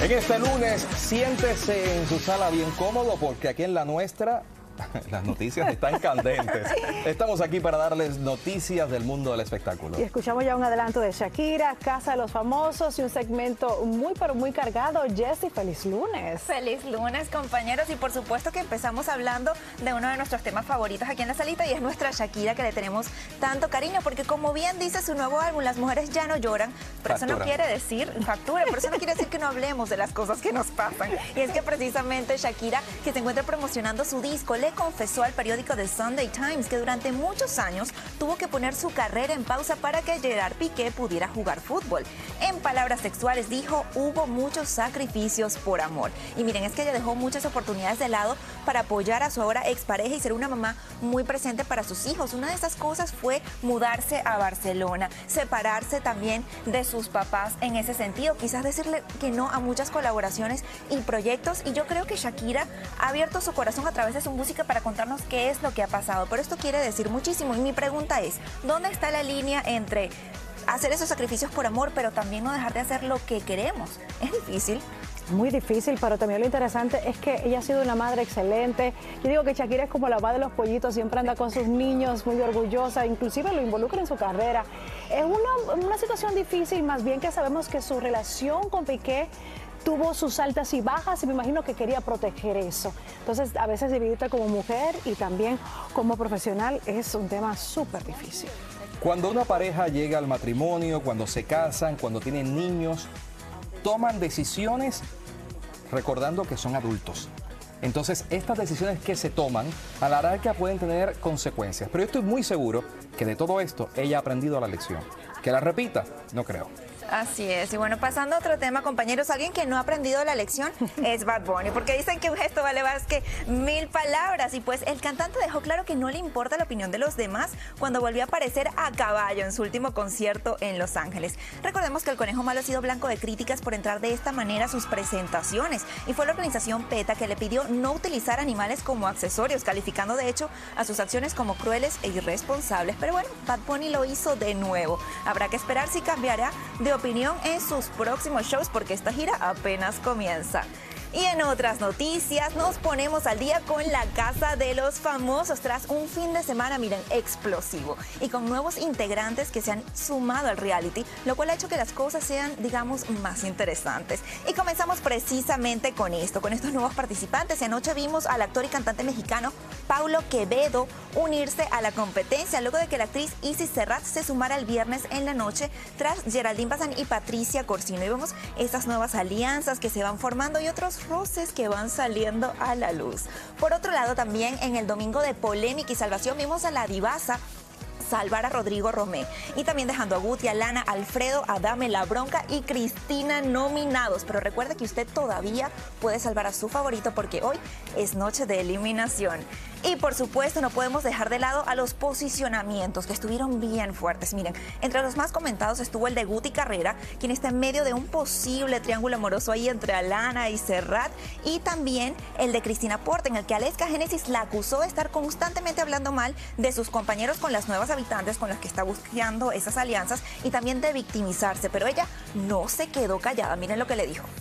En este lunes, siéntese en su sala bien cómodo porque aquí en la nuestra las noticias están candentes. Estamos aquí para darles noticias del mundo del espectáculo. Y escuchamos ya un adelanto de Shakira, Casa de los Famosos y un segmento muy pero muy cargado. Jessy, feliz lunes. Feliz lunes, compañeros. Y por supuesto que empezamos hablando de uno de nuestros temas favoritos aquí en la salita y es nuestra Shakira, que le tenemos tanto cariño porque, como bien dice su nuevo álbum, Las mujeres ya no lloran, pero eso no quiere decir factura, pero eso no quiere decir que no hablemos de las cosas que nos pasan. Y es que precisamente Shakira, que se encuentra promocionando su disco, le confesó al periódico The Sunday Times que durante muchos años tuvo que poner su carrera en pausa para que Gerard Piqué pudiera jugar fútbol. En palabras textuales dijo: hubo muchos sacrificios por amor. Y miren, es que ella dejó muchas oportunidades de lado para apoyar a su ahora expareja y ser una mamá muy presente para sus hijos. Una de esas cosas fue mudarse a Barcelona, separarse también de sus papás en ese sentido, quizás decirle que no a muchas colaboraciones y proyectos. Y yo creo que Shakira ha abierto su corazón a través de su música para contarnos qué es lo que ha pasado. Pero esto quiere decir muchísimo. Y mi pregunta es, ¿dónde está la línea entre hacer esos sacrificios por amor, pero también no dejar de hacer lo que queremos? Es difícil. Muy difícil, pero también lo interesante es que ella ha sido una madre excelente. Yo digo que Shakira es como la mamá de los pollitos, siempre anda con sus niños, muy orgullosa, inclusive lo involucra en su carrera. Es una situación difícil, más bien que sabemos que su relación con Piqué tuvo sus altas y bajas y me imagino que quería proteger eso. Entonces, a veces dividirte como mujer y también como profesional es un tema súper difícil. Cuando una pareja llega al matrimonio, cuando se casan, cuando tienen niños, toman decisiones recordando que son adultos. Entonces, estas decisiones que se toman a la larga pueden tener consecuencias. Pero yo estoy muy seguro que de todo esto ella ha aprendido la lección. ¿Que la repita? No creo. Así es. Y bueno, pasando a otro tema, compañeros, alguien que no ha aprendido la lección es Bad Bunny, porque dicen que un gesto vale más que 1000 palabras. Y pues el cantante dejó claro que no le importa la opinión de los demás cuando volvió a aparecer a caballo en su último concierto en Los Ángeles. Recordemos que el Conejo Malo ha sido blanco de críticas por entrar de esta manera a sus presentaciones, y fue la organización PETA que le pidió no utilizar animales como accesorios, calificando de hecho a sus acciones como crueles e irresponsables. Pero bueno, Bad Bunny lo hizo de nuevo. Habrá que esperar si cambiará de opinión en sus próximos shows, porque esta gira apenas comienza. Y en otras noticias, nos ponemos al día con la Casa de los Famosos tras un fin de semana, miren, explosivo, y con nuevos integrantes que se han sumado al reality, lo cual ha hecho que las cosas sean, digamos, más interesantes. Y comenzamos precisamente con esto, con estos nuevos participantes. Y anoche vimos al actor y cantante mexicano Paulo Quevedo unirse a la competencia, luego de que la actriz Isis Serrat se sumara el viernes en la noche tras Geraldine Bazán y Patricia Corsino. Y vemos estas nuevas alianzas que se van formando y otros roces que van saliendo a la luz. Por otro lado, también en el domingo de polémica y salvación vimos a la divasa salvar a Rodrigo Romé, y también dejando a Guti, a Lana, Alfredo, Adame, La Bronca y Cristina nominados. Pero recuerde que usted todavía puede salvar a su favorito, porque hoy es noche de eliminación. Y por supuesto no podemos dejar de lado a los posicionamientos, que estuvieron bien fuertes. Miren, entre los más comentados estuvo el de Guti Carrera, quien está en medio de un posible triángulo amoroso ahí entre Alana y Serrat, y también el de Cristina Porta, en el que Aleska Génesis la acusó de estar constantemente hablando mal de sus compañeros con las nuevas habitantes con las que está buscando esas alianzas, y también de victimizarse. Pero ella no se quedó callada. Miren lo que le dijo.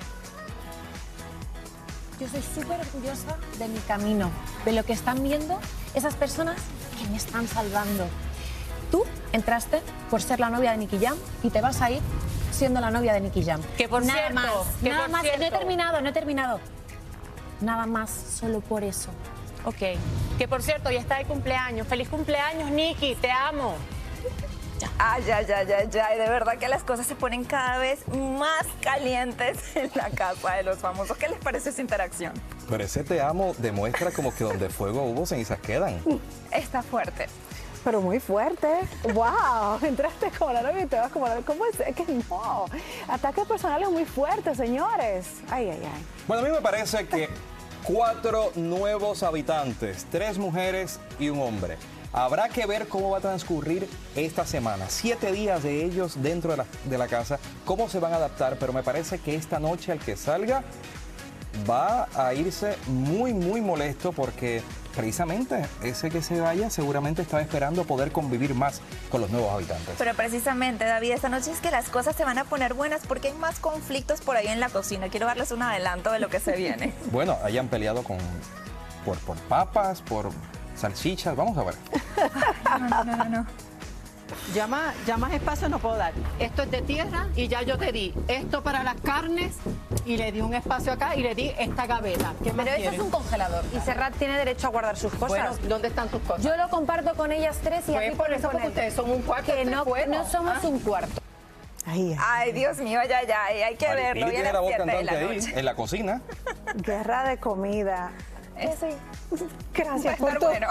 Yo soy súper orgullosa de mi camino, de lo que están viendo esas personas que me están salvando. Tú entraste por ser la novia de Nicky Jam y te vas a ir siendo la novia de Nicky Jam. Que por nada cierto, más, que nada por más. cierto. No he terminado. Nada más, solo por eso. Ok. Que por cierto, ya está de cumpleaños. ¡Feliz cumpleaños, Nicky! ¡Te amo! Ay, de verdad que las cosas se ponen cada vez más calientes en la Casa de los Famosos. ¿Qué les parece esa interacción? Pero ese te amo demuestra como que donde fuego hubo, cenizas quedan. Está fuerte. Pero muy fuerte. ¡Wow! Entraste como la novia y te vas como la novia. ¿Cómo es? Es que no. Ataques personales muy fuertes, señores. Ay. Bueno, a mí me parece que 4 nuevos habitantes, 3 mujeres y un hombre. Habrá que ver cómo va a transcurrir esta semana. 7 días de ellos dentro de la casa, cómo se van a adaptar, pero me parece que esta noche el que salga va a irse muy molesto, porque precisamente ese que se vaya seguramente estaba esperando poder convivir más con los nuevos habitantes. Pero precisamente, David, esta noche es que las cosas se van a poner buenas porque hay más conflictos por ahí en la cocina. Quiero darles un adelanto de lo que se viene. Bueno, hayan peleado por papas, por salchichas, vamos a ver. No. Ya más espacio no puedo dar. Esto es de tierra y ya yo te di esto para las carnes y le di un espacio acá y le di esta gaveta. ¿Qué más Pero eso es quieren? un congelador. Y Serrat tiene derecho a guardar sus cosas. Bueno, ¿dónde están tus cosas? Yo lo comparto con ellas tres y Pues aquí por pueden eso, porque poner. ustedes son un cuarto. Que esto no, es bueno. no somos un cuarto. Ay, Dios mío, ya, hay que verlo. Maripili Viene tiene a la voz las 7 de cantante la ahí, noche. en la cocina. Guerra de comida. Sí. Gracias Va a por estar todo. bueno.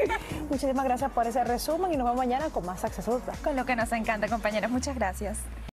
Muchísimas gracias por ese resumen y nos vemos mañana con más Access Plus. Con lo que nos encanta, compañeras. Muchas gracias.